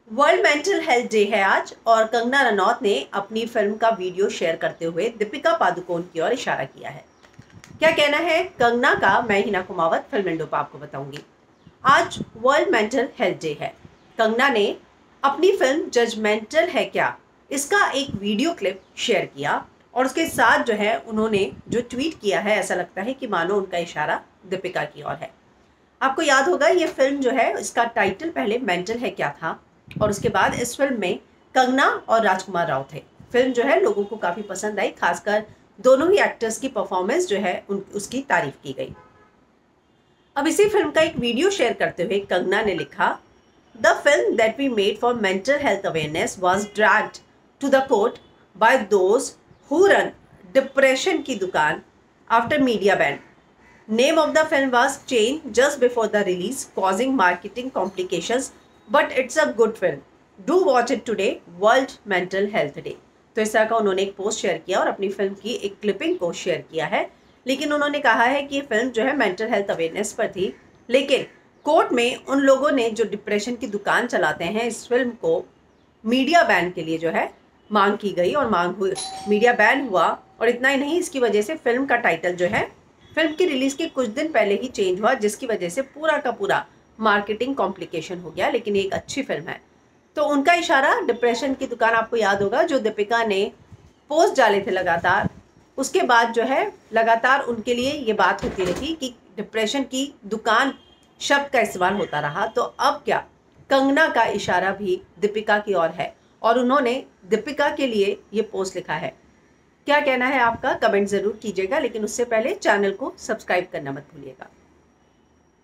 World mental health day है आज और कंगना रनौत ने अपनी फिल्म का वीडियो शेयर करते हुए दीपिका पादुकोण की ओर इशारा किया है। क्या कहना है कंगना का, मैं हिना कुमावत फिल्म इंडो पर आपको बताऊंगी। आज वर्ल्ड मेंटल हेल्थ डे है। कंगना ने अपनी फिल्म जजमेंटल है क्या, इसका एक वीडियो क्लिप शेयर किया और उसके साथ जो है उन्होंने जो ट्वीट किया है, ऐसा लगता है कि मानो उनका इशारा दीपिका की ओर है। आपको याद होगा ये फिल्म जो है, इसका टाइटल पहले मेंटल है क्या था और उसके बाद इस फिल्म में कंगना और राजकुमार राव थे। फिल्म जो है लोगों को काफ़ी पसंद आई, खासकर दोनों ही एक्टर्स की परफॉर्मेंस जो है उसकी तारीफ की गई। अब इसी फिल्म का एक वीडियो शेयर करते हुए कंगना ने लिखा, the film that we made for mental health awareness was dragged to the court by those who run depression की दुकान after media ban. Name of the film was changed just before the release, causing marketing complications, but it's a good film. Do watch it today, World Mental Health Day. तो इस तरह का उन्होंने एक post share किया और अपनी film की एक क्लिपिंग को शेयर किया है। लेकिन उन्होंने कहा है कि ये फिल्म जो है मेंटल हेल्थ अवेयरनेस पर थी, लेकिन कोर्ट में उन लोगों ने जो डिप्रेशन की दुकान चलाते हैं, इस फिल्म को मीडिया बैन के लिए जो है मांग की गई और मांग हुई, मीडिया बैन हुआ। और इतना ही नहीं, इसकी वजह से फिल्म का टाइटल जो है फिल्म की रिलीज के कुछ दिन पहले ही चेंज हुआ, जिसकी वजह से पूरा का पूरा मार्केटिंग कॉम्प्लिकेशन हो गया। लेकिन ये एक अच्छी फिल्म है। तो उनका इशारा डिप्रेशन की दुकान, आपको याद होगा जो दीपिका ने पोस्ट डाले थे लगातार, उसके बाद जो है लगातार उनके लिए ये बात होती रही कि डिप्रेशन की दुकान शब्द का इस्तेमाल होता रहा। तो अब क्या, कंगना का इशारा भी दीपिका की ओर है और उन्होंने दीपिका के लिए ये पोस्ट लिखा है। क्या कहना है आपका, कमेंट ज़रूर कीजिएगा, लेकिन उससे पहले चैनल को सब्सक्राइब करना मत भूलिएगा।